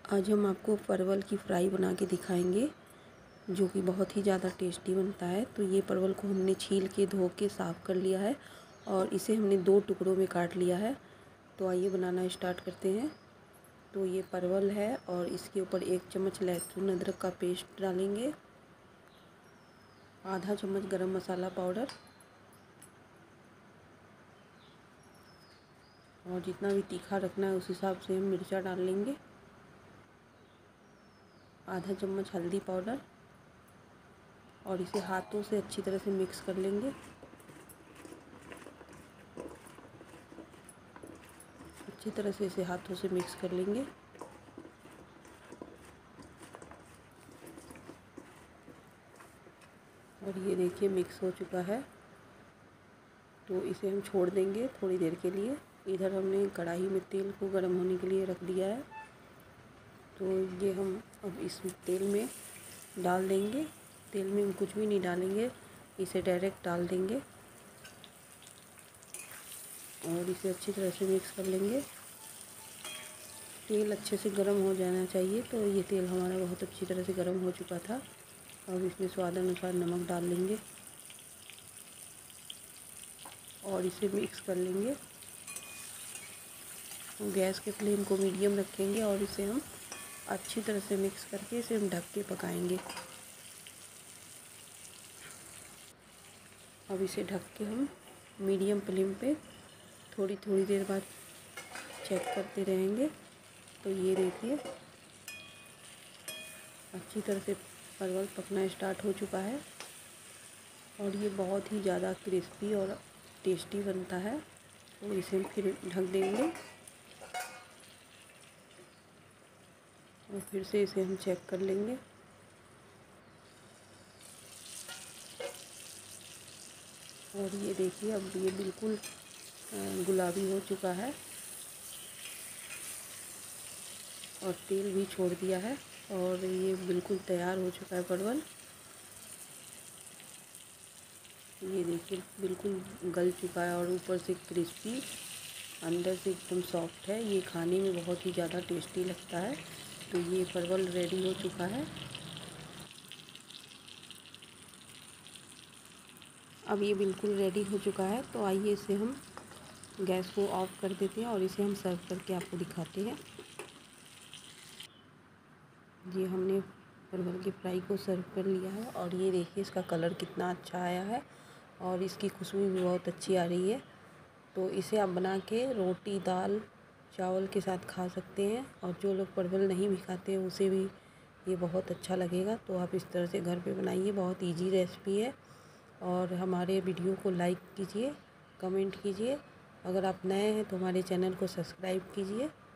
आज हम आपको परवल की फ्राई बना के दिखाएंगे जो कि बहुत ही ज़्यादा टेस्टी बनता है। तो ये परवल को हमने छील के धो के साफ़ कर लिया है और इसे हमने 2 टुकड़ों में काट लिया है। तो आइए बनाना स्टार्ट करते हैं। तो ये परवल है और इसके ऊपर 1 चम्मच लहसुन अदरक का पेस्ट डालेंगे, आधा चम्मच गरम मसाला पाउडर और जितना भी तीखा रखना है उस हिसाब से हम मिर्चा डाल लेंगे, आधा चम्मच हल्दी पाउडर और इसे हाथों से अच्छी तरह से मिक्स कर लेंगे। अच्छी तरह से इसे हाथों से मिक्स कर लेंगे। और ये देखिए मिक्स हो चुका है। तो इसे हम छोड़ देंगे थोड़ी देर के लिए। इधर हमने कढ़ाई में तेल को गर्म होने के लिए रख दिया है। तो ये हम अब इस तेल में डाल देंगे। तेल में हम कुछ भी नहीं डालेंगे, इसे डायरेक्ट डाल देंगे और इसे अच्छी तरह से मिक्स कर लेंगे। तेल अच्छे से गर्म हो जाना चाहिए। तो ये तेल हमारा बहुत अच्छी तरह से गर्म हो चुका था। अब इसमें स्वाद अनुसार नमक डाल लेंगे और इसे मिक्स कर लेंगे। गैस के फ्लेम को मीडियम रखेंगे और इसे हम अच्छी तरह से मिक्स करके इसे हम ढक के पकाएंगे। अब इसे ढक के हम मीडियम फ्लेम पे थोड़ी थोड़ी देर बाद चेक करते रहेंगे। तो ये देखिए अच्छी तरह से परवल पकना स्टार्ट हो चुका है और ये बहुत ही ज़्यादा क्रिस्पी और टेस्टी बनता है। तो इसे फिर ढक देंगे और फिर से इसे हम चेक कर लेंगे। और ये देखिए अब ये बिल्कुल गुलाबी हो चुका है और तेल भी छोड़ दिया है और ये बिल्कुल तैयार हो चुका है परवल। ये देखिए बिल्कुल गल चुका है और ऊपर से क्रिस्पी, अंदर से एकदम सॉफ्ट है। ये खाने में बहुत ही ज़्यादा टेस्टी लगता है। तो ये परवल रेडी हो चुका है। अब ये बिल्कुल रेडी हो चुका है। तो आइए इसे हम गैस को ऑफ कर देते हैं और इसे हम सर्व करके आपको दिखाते हैं। ये हमने परवल की फ्राई को सर्व कर लिया है और ये देखिए इसका कलर कितना अच्छा आया है और इसकी खुशबू भी बहुत अच्छी आ रही है। तो इसे आप बना के रोटी, दाल, चावल के साथ खा सकते हैं और जो लोग परवल नहीं भी खाते हैं उसे भी ये बहुत अच्छा लगेगा। तो आप इस तरह से घर पे बनाइए, बहुत इजी रेसिपी है। और हमारे वीडियो को लाइक कीजिए, कमेंट कीजिए। अगर आप नए हैं तो हमारे चैनल को सब्सक्राइब कीजिए।